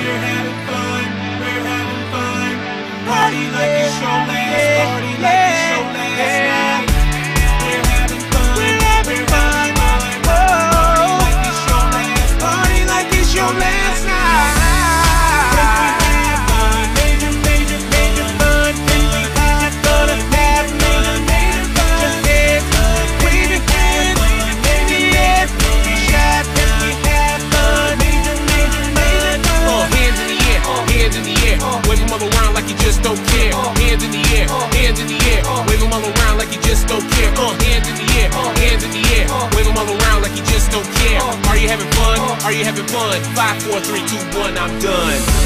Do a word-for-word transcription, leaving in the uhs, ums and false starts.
We're having fun, we're having fun. Party like it's your last, party like it's your last night. We're having fun, we're having fun. Party like it's your last, party like it's your last night. Major, major, major fun. We got gonna have major, major fun. Just hands up, wave your hands in the air. We shot and we had fun. Major, major, major fun. Uh, hands in the air, hands in the air. Wave them all around like you just don't care. Hands in the air, hands in the air. Wave them all around like you just don't care. Uh, hands in the air, hands in the air. Wave them all around like you just don't care. Are you having fun? Are you having fun? Five, four, three, two, one, I'm done.